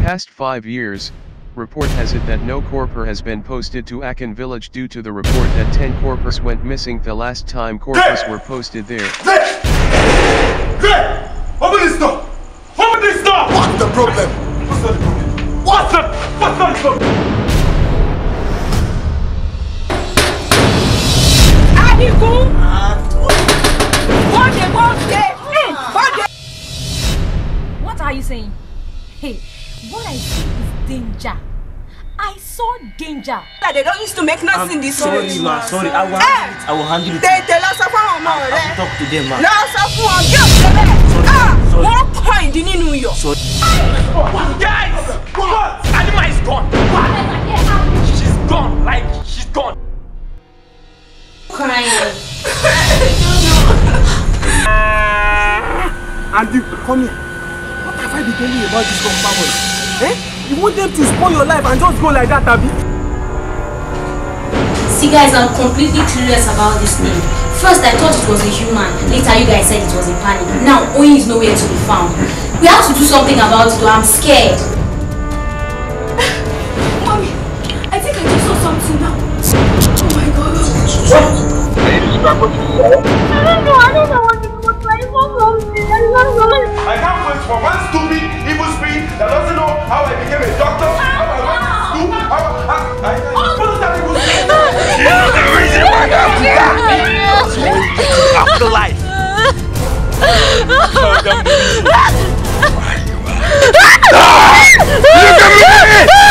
past 5 years, report has it that no corpse has been posted to Akan village due to the report that 10 corpses went missing the last time corpses were posted there. Greg! Open this door! Open this door! What's the problem? What's the problem? What's the problem? What are you saying? Hey, what I see is danger. I saw danger. They don't used to make noise in this Sorry, village. ma. Sorry, I will handle it. They lost a phone. I will talk to them, ma. Lost a phone. Sorry. What point in New York? Sorry. Guys! What? Anima is gone. What? She's gone. Like, she's gone. Crying. Andy, come here. What have I been telling you about this compound? Eh? You want them to spoil your life and just go like that, Abby? See guys, I'm completely curious about this name. First I thought it was a human, later you guys said it was a panic. Now Oyin is nowhere to be found. We have to do something about it or I'm scared. Mommy, I think I just saw something now. Oh my god. What? Can you describe what you saw? I don't know what it was like. I can't wait for one stupid evil spirit that doesn't know how I became a doctor, how I went to school, what is that evil spirit? You know the reason why I have to die. Afterlife. Look at me!